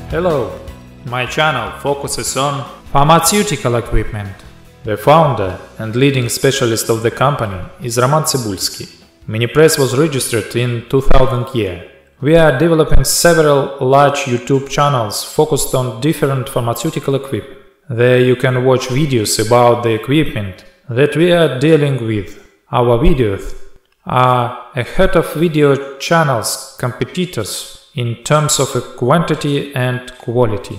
Hello, my channel focuses on pharmaceutical equipment. The founder and leading specialist of the company is Roman Cebulski. Minipress was registered in 2000 year. We are developing several large YouTube channels focused on different pharmaceutical equipment. There you can watch videos about the equipment that we are dealing with. Our videos are ahead of video channels competitors in terms of quantity and quality.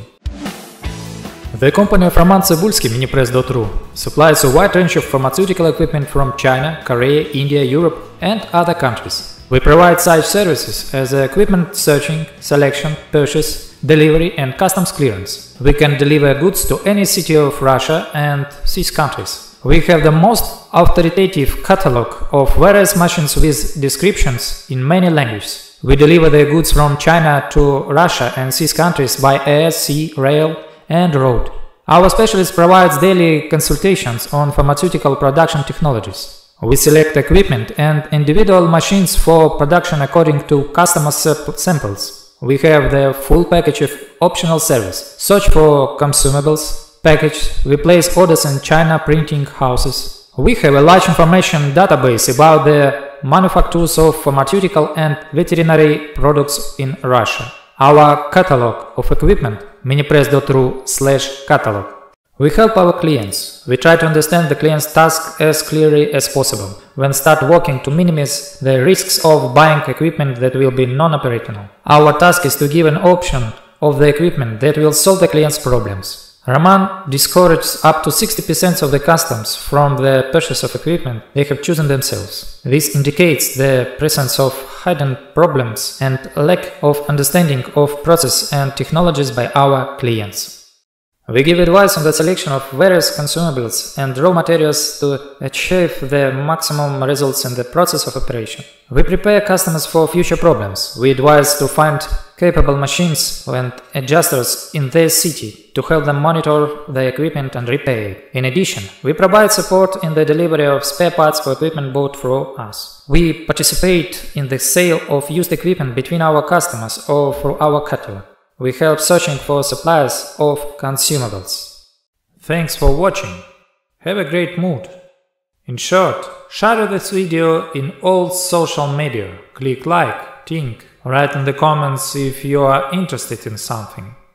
The company of Roman Cebulski, Minipress.ru, supplies a wide range of pharmaceutical equipment from China, Korea, India, Europe and other countries. We provide such services as equipment searching, selection, purchase, delivery and customs clearance. We can deliver goods to any city of Russia and CIS countries. We have the most authoritative catalog of various machines with descriptions in many languages. We deliver the goods from China to Russia and CIS countries by air, sea, rail and road. Our specialist provides daily consultations on pharmaceutical production technologies. We select equipment and individual machines for production according to customer samples. We have the full package of optional service. Search for consumables, package, we place orders in China printing houses. We have a large information database about the manufacturers of pharmaceutical and veterinary products in Russia. Our catalog of equipment, minipress.ru/catalog. We help our clients. We try to understand the client's task as clearly as possible, then start working to minimize the risks of buying equipment that will be non-operational. Our task is to give an option of the equipment that will solve the client's problems. Roman discourages up to 60% of the customers from the purchase of equipment they have chosen themselves. This indicates the presence of hidden problems and lack of understanding of process and technologies by our clients. We give advice on the selection of various consumables and raw materials to achieve the maximum results in the process of operation. We prepare customers for future problems. We advise to find capable machines and adjusters in their city to help them monitor the equipment and repair it. In addition, we provide support in the delivery of spare parts for equipment bought through us. We participate in the sale of used equipment between our customers or through our catalog. We help searching for suppliers of consumables. Thanks for watching. Have a great mood. In short, share this video in all social media. Click like, think, write in the comments if you are interested in something.